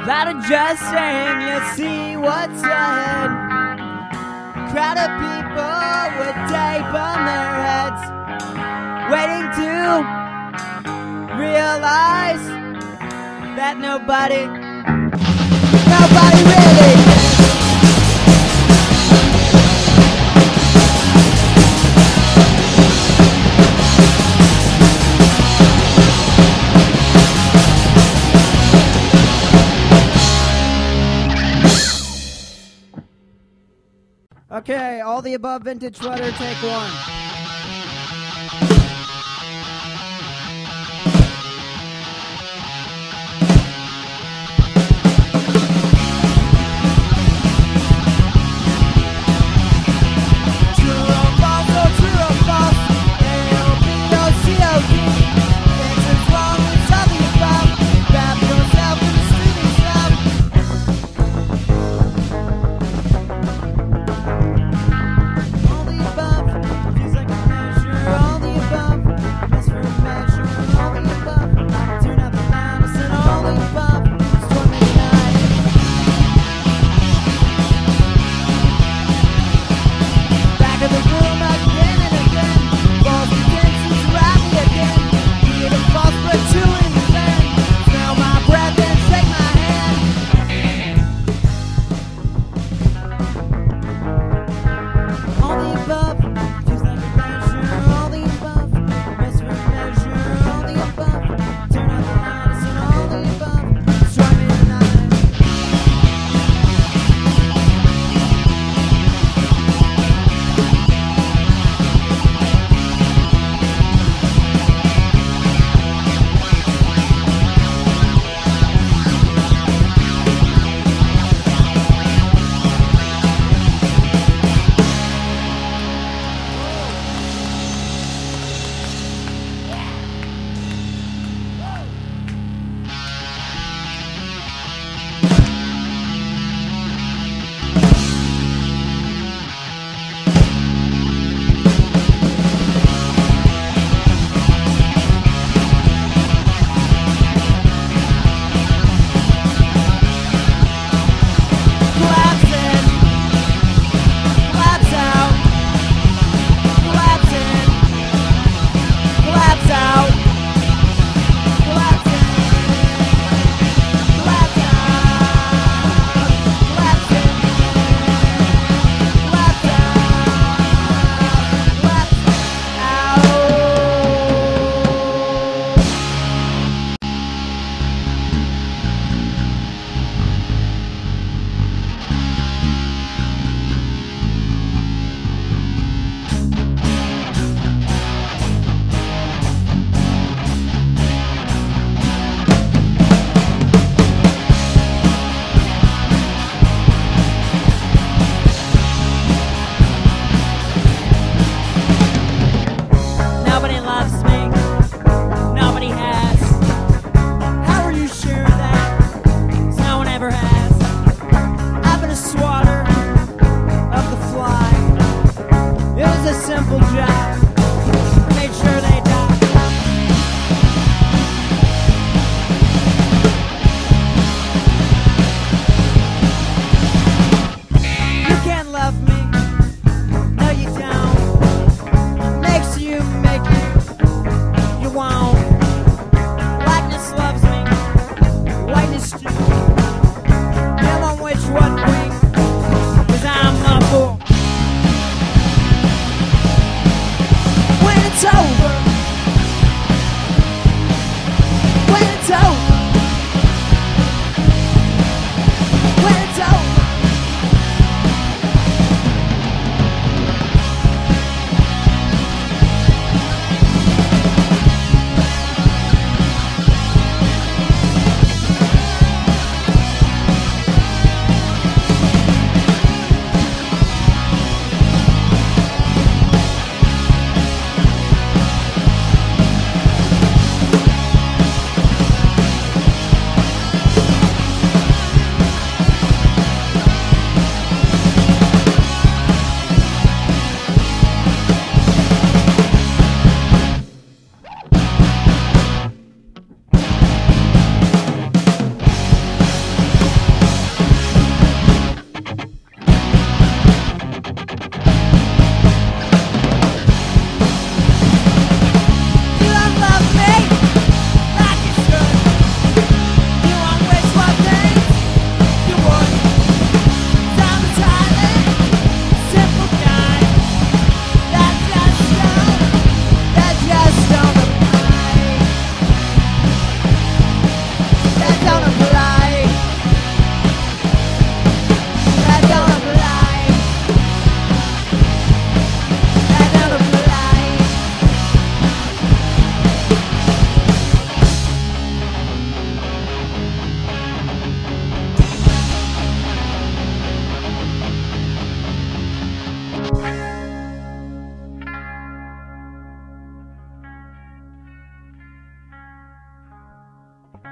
That adjusting, you see what's ahead. Crowd of people with tape on their heads, waiting to realize that nobody really. Okay, all the above vintage sweater, take one. All the above,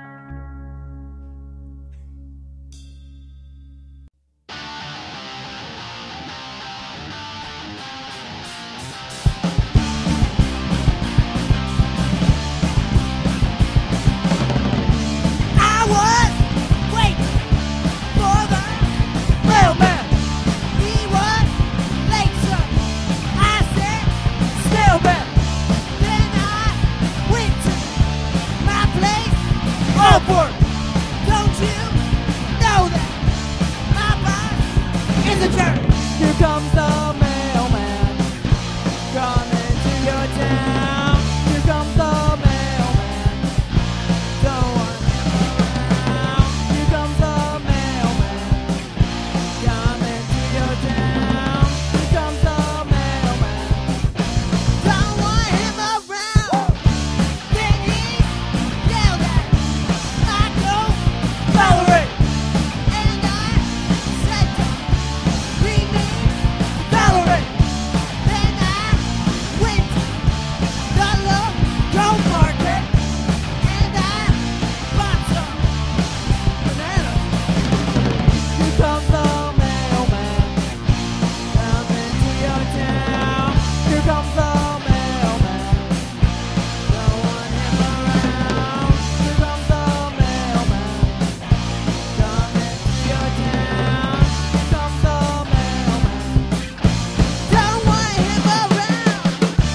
I was waiting for the mailman. He was late, sir. I said, Stillman. Then I went to my place. Upward. Don't you know that my boss is a jerk? Here comes the mailman coming to your town. Here comes the mailman. Don't want him around. Here comes the mailman coming to your town. Here comes the mailman. Don't want him around. Then he yelled at my Valerie. And I said, don't read me, Valerie. Then I went to the local market and I bought some bananas. Here comes the mailman coming to your town. Here comes the mailman. Don't want him around. Here comes the mailman coming to your town. Here comes the mailman. Don't want him around.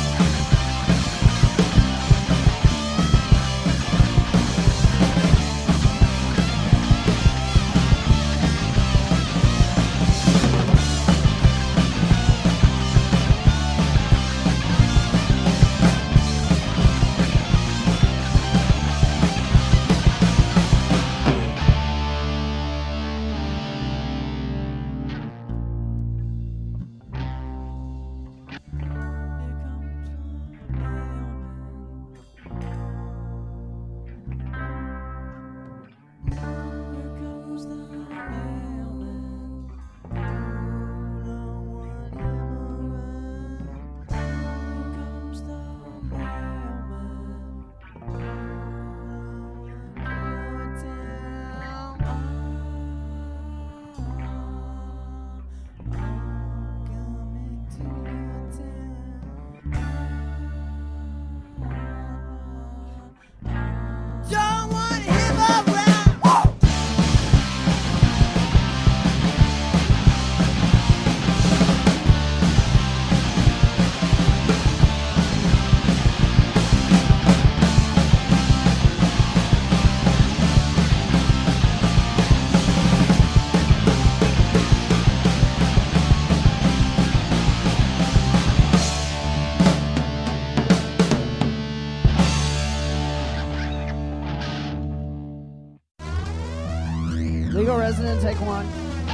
Don't want him around. Legal resident, take one.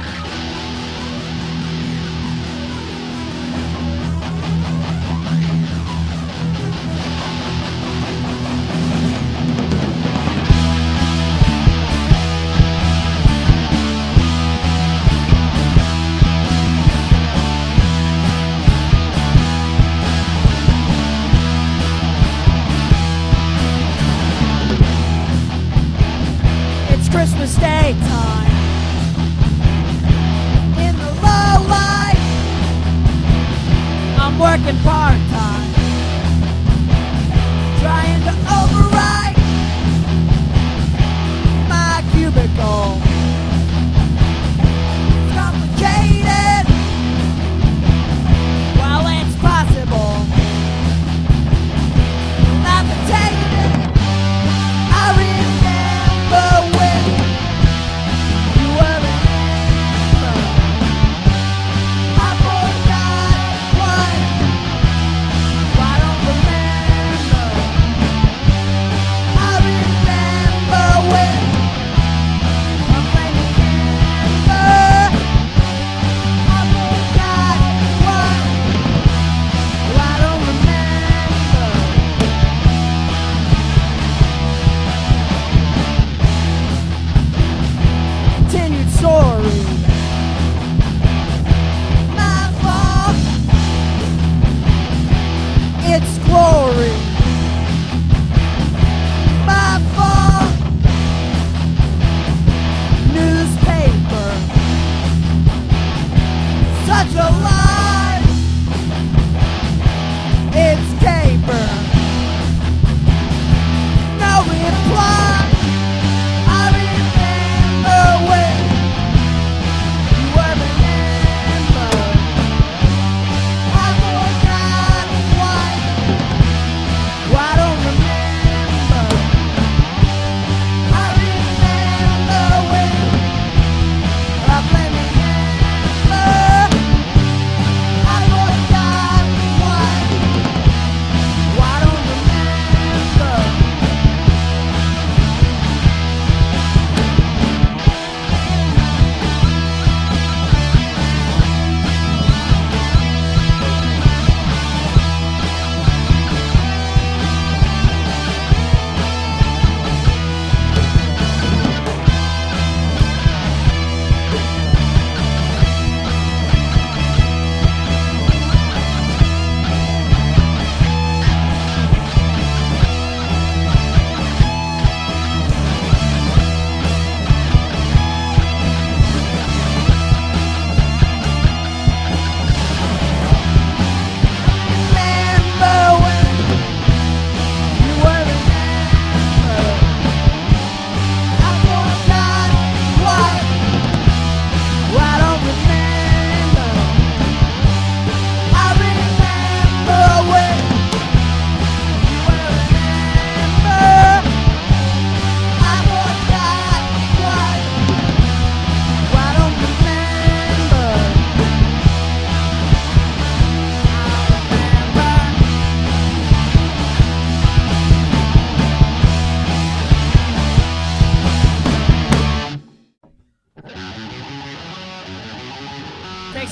It's Christmas Day time. In the low light, I'm working part-time, trying to override my cubicle. It's complicated, while it's possible. Not potato. I remember when you were in Amber. I forgot one. I don't remember. I remember when I'm playing Amber. I forgot one. I don't remember. Continued story. My fault. It's glory. My fault.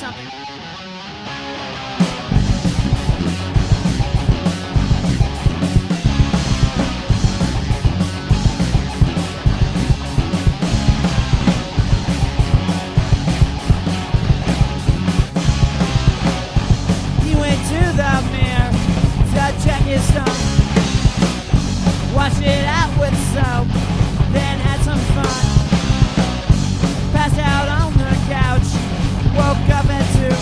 something. He went to the mirror to check his stomach, washed it out with soap, then had some fun. Passed out on the couch, woke up at 2.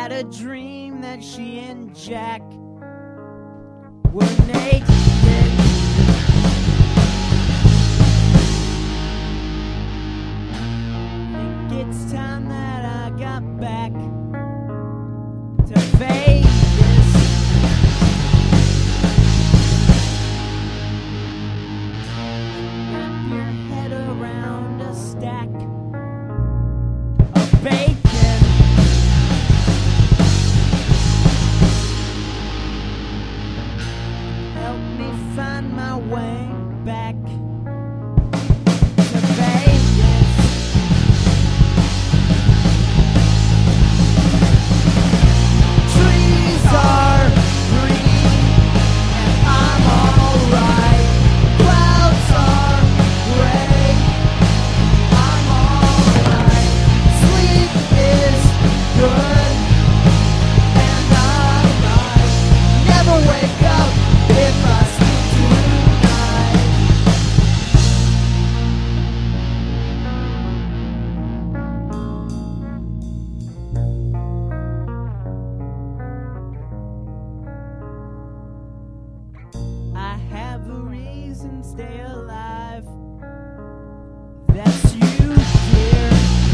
had a dream that she and Jack were naked. Think it's time that I got back to Vegas. Wrap your head around a stack of bacon. Help me find my way back to Vegas. Trees are green and I'm alright. Clouds are gray, I'm alright. Sleep is good and I might never wake up if I sleep tonight. I have a reason to stay alive. That's you, dear.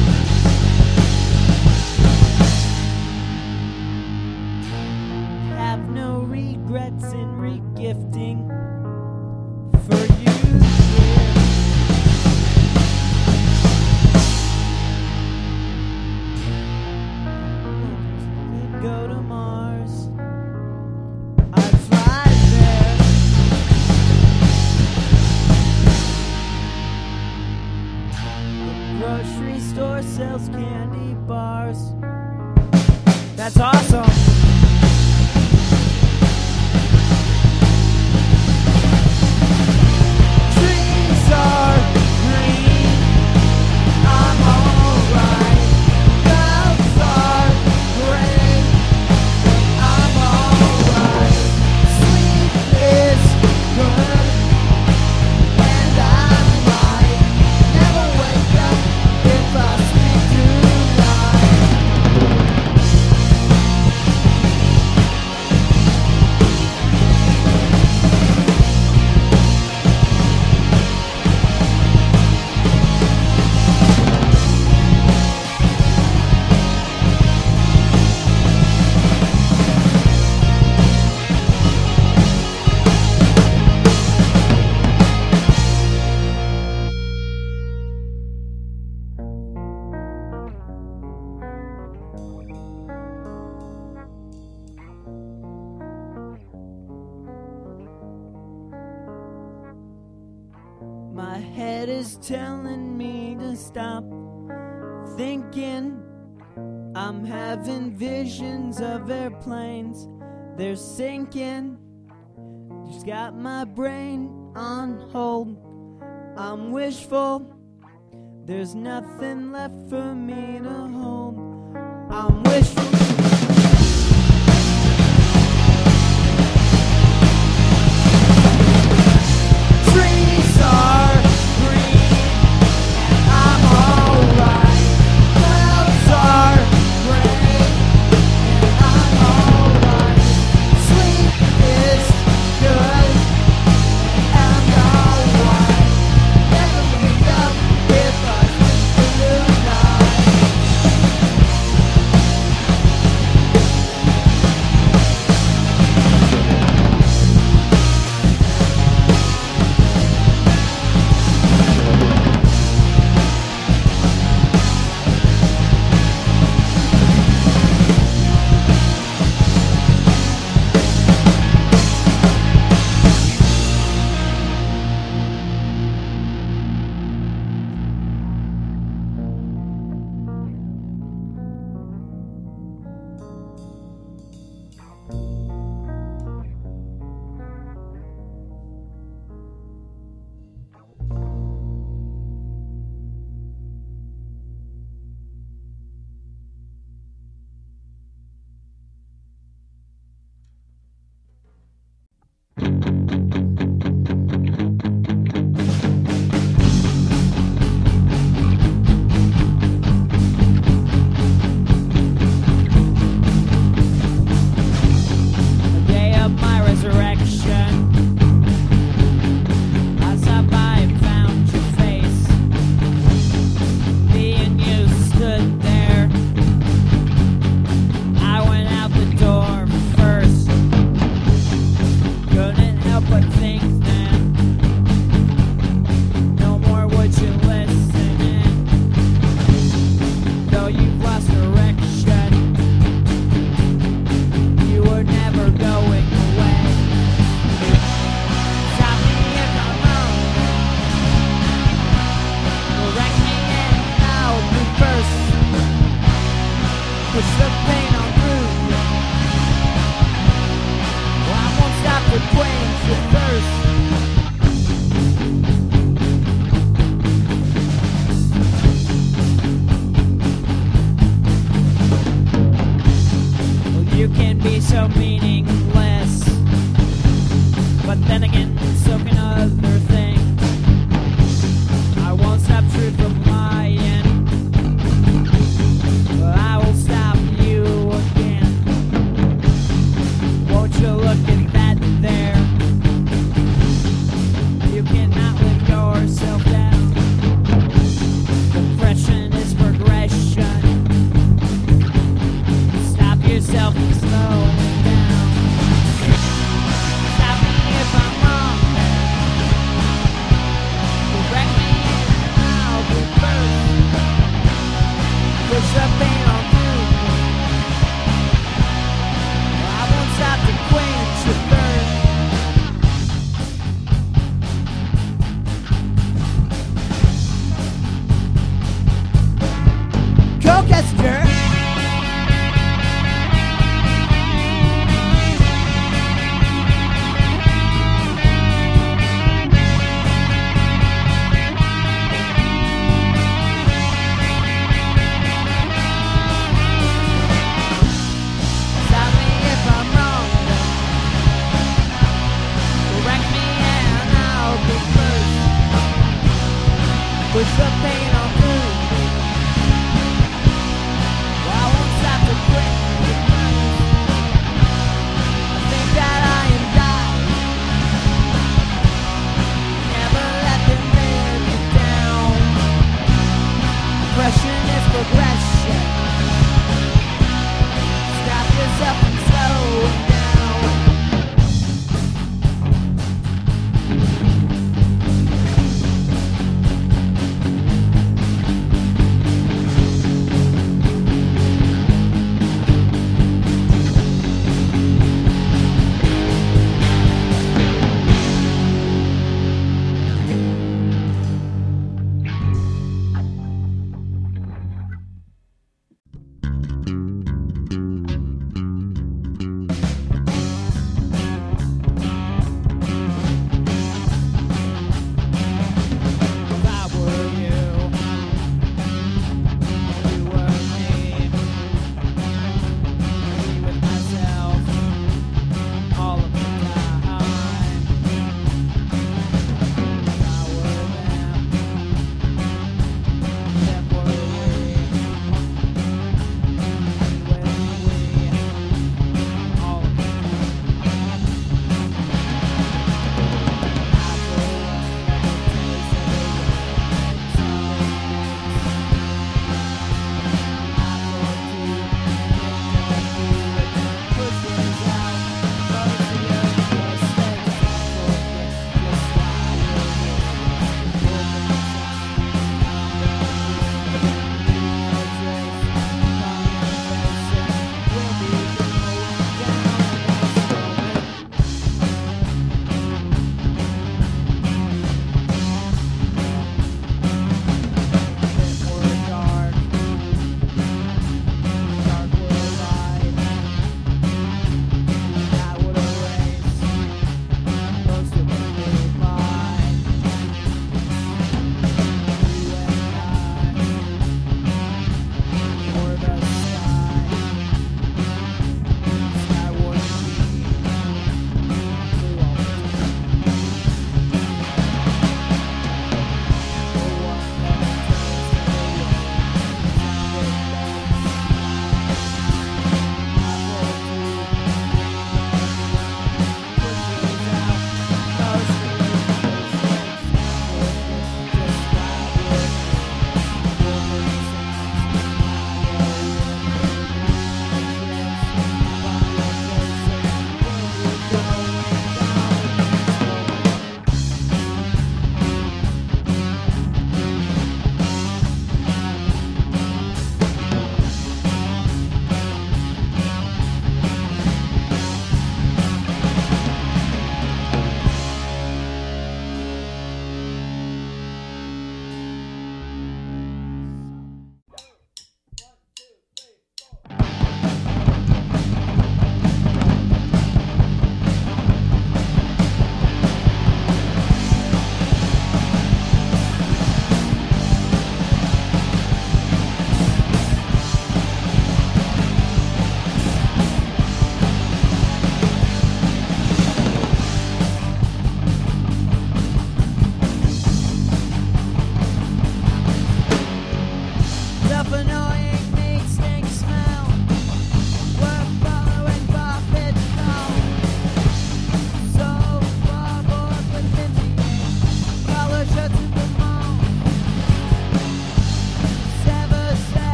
Have no regrets in regifting for you, dear. Go to Mars, I'd fly there. The grocery store sells candy bars. That's awesome. Trees are green, I'm alright. Clouds are gray, I'm alright. Sleep is good, and I might never wake up if I sleep tonight. My head is telling me to stop thinking. I'm having visions of airplanes, they're sinking. Just got my brain on hold. I'm wishful, there's nothing left for me to hold. I'm wishful. Trees are green and I'm alright. Clouds are gray and I'm alright. Sleep is good and I'm alright. Never wake up if I sleep tonight. push the pain on through. I won't stop to quit. I think that I am dying. Never let them live you down. Depression is progression. Stop yourself from slowing down.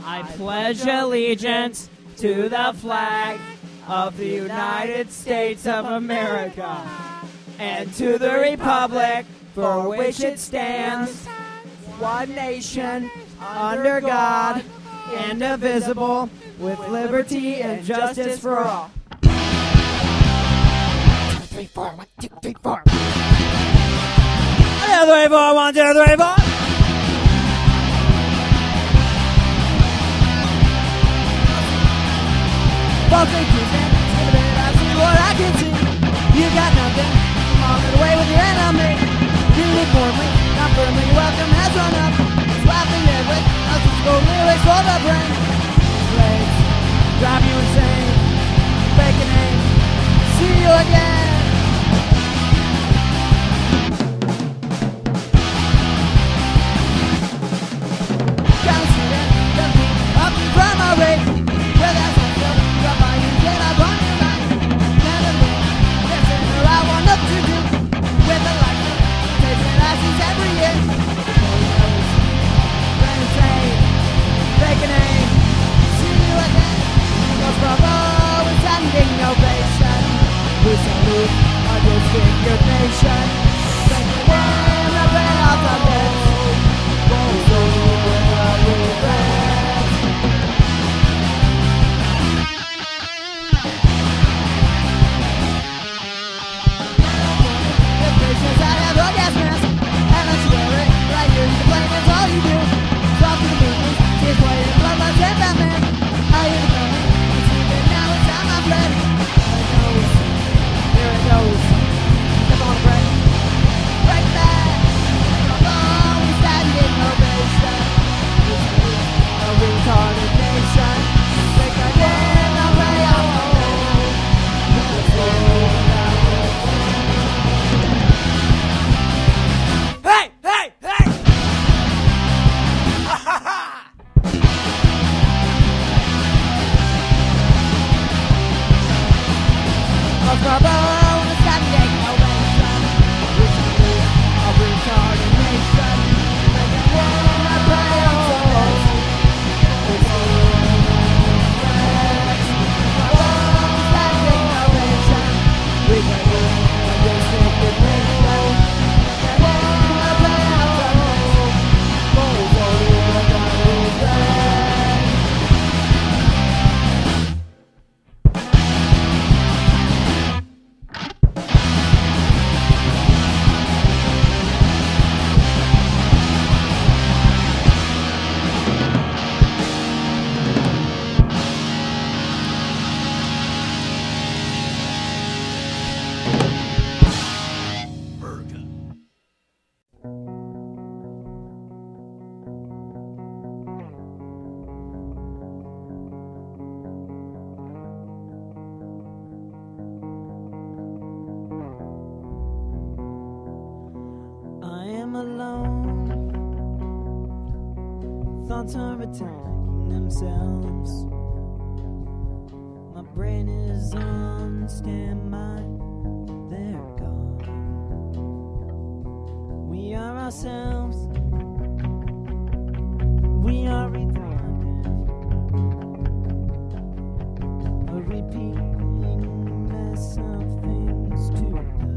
I pledge allegiance to the flag of the United States of America and to the republic for which it stands, one nation, under God, indivisible, with liberty and justice for all. 1, 2, 3, 4. 1, 2, 3, 4. 1, 2, 3, 4. 1, 2, 3, 4. False accusation, I see what I can see. You got nothing, walking away with your enemy. Uniformly, not firmly, welcome has run up. Slapping it with unspeakable lyrics for the brain. Slaves, drive you insane. Fake a name, see you again. Down the street and the beat up in front of my race. Where that's all filled, drop by you, get up on your back. Never leave, there's dinner I want up to do. With a life, tasting ashes every year. Fake a name, see you again. Goes bravo with standing ovation. We salute our disfigured nation. Fake a name, rapping out the best. Goes over our revenge. The patience I have a gas mask, and I swear it, right here you complain, it's all you do. Talk to the movies, tears white and blood like St. Batman. I hear the coming, it's leaving now, it's time my friend. Here it goes, step on the break. Break back, always standing ovation. A retarded nation, break again, I'll play out home. Hey, hey, hey! Ha ha ha! Bravo, the standing ovation. We salute a retarded nation. Make it one, I pray on souls. We salute bravo, the standing ovation. We salute a disfigured nation. Make it one, I pray on souls. We salute the revenge. I am alone. Thoughts are attacking themselves. My brain is on standby. They're gone. We are ourselves. We are retarded. A repeating mess of things to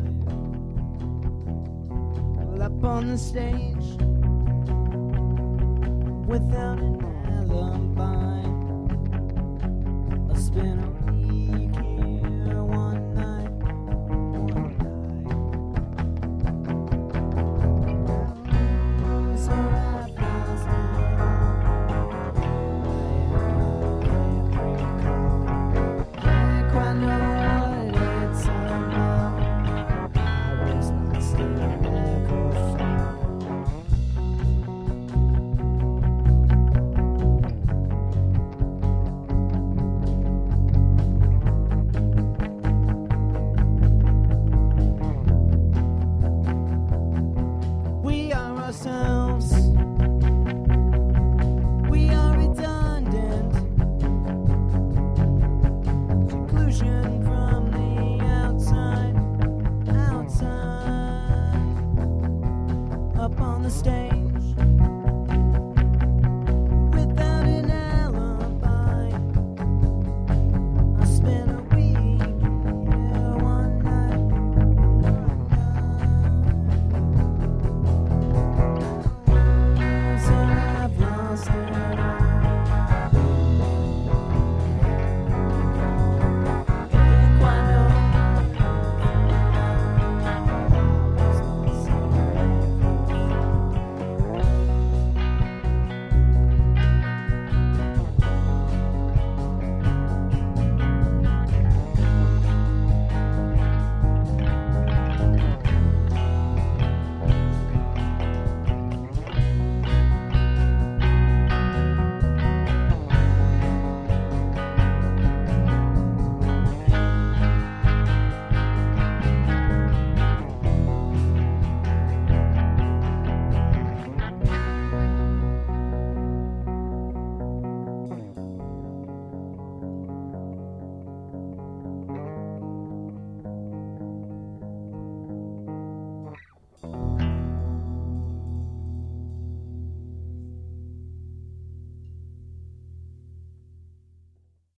do. Up on the stage without an alibi, a spin of